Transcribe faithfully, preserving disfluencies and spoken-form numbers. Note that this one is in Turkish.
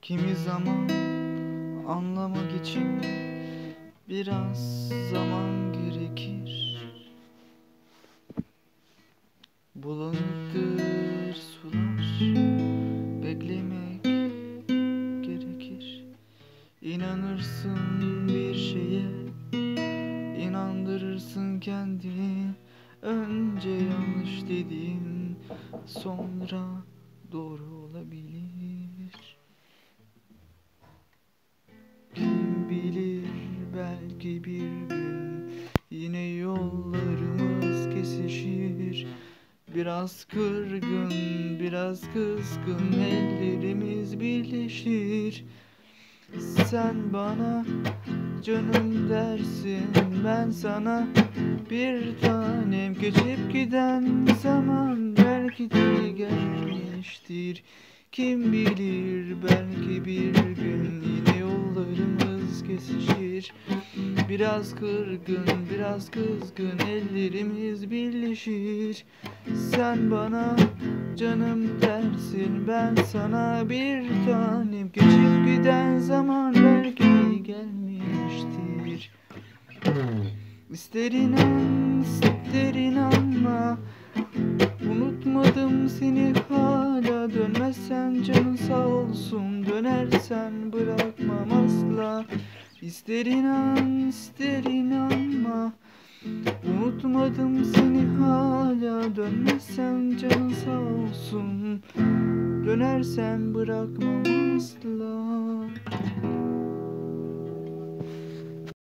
Kimi zaman anlamak için biraz zaman gerekir. Bulanıktır sular, beklemek gerekir. İnanırsın bir şeye, inandırırsın kendini. Önce yanlış dediğin sonra doğru olabilir. Kim bilir, belki bir gün yine yollarımız kesişir. Biraz kırgın, biraz kızgın ellerimiz birleşir. Sen bana canım dersin, ben sana bir tanem. Geçip giden zaman belki de gelmiştir. Kim bilir, belki bir gün yine yollarımız kesişir. Biraz kırgın, biraz kızgın ellerimiz birleşir. Sen bana canım dersin, ben sana bir tanem. Geçip giden zaman belki de gelmiştir. İster inan, ister inanma, unutmadım seni hala. Dönmezsen canın sağ olsun, dönersen bırakmam asla. İster inan, ister inanma, unutmadım seni hala. Dönmezsen canın sağ olsun, dönersen bırakmam asla.